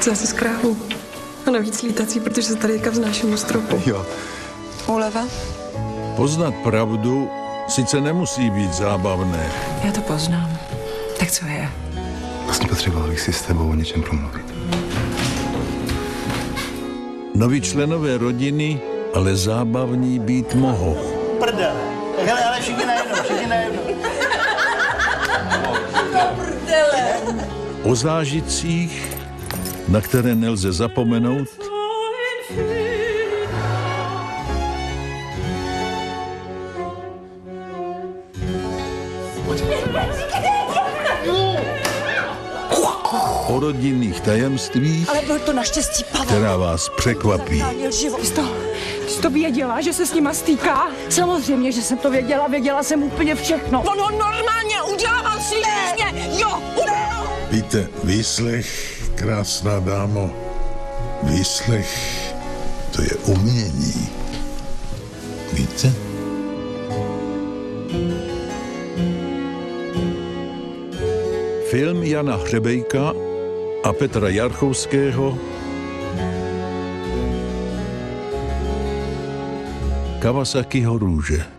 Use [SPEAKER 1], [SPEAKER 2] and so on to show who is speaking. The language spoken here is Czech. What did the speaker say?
[SPEAKER 1] Zase z krávu. A navíc lítací, protože se tady jaka vznáším u stropu.
[SPEAKER 2] Jo.
[SPEAKER 3] Úleva?
[SPEAKER 4] Poznat pravdu sice nemusí být zábavné.
[SPEAKER 3] Já to poznám. Tak co je?
[SPEAKER 2] Vlastně potřeboval bych si s tebou o něčem promluvit.
[SPEAKER 4] Noví členové rodiny ale zábavní být mohou.
[SPEAKER 5] Prdele. Hele, ale všichni najednou.
[SPEAKER 4] O zážitcích, na které nelze zapomenout, o rodinných tajemstvích,
[SPEAKER 6] Ale byl to naštěstí Pavel.
[SPEAKER 4] která vás překvapí.
[SPEAKER 6] Jsi to věděla, že se s nima stýká? Samozřejmě, že jsem to věděla. Věděla jsem úplně všechno. On ho normálně udělával silně. Jo,
[SPEAKER 7] Víte, výslech, krásná dámo, výslech, to je umění. Víte?
[SPEAKER 4] Film Jana Hřebejka a Petra Jarchovského Kawasakiho růže.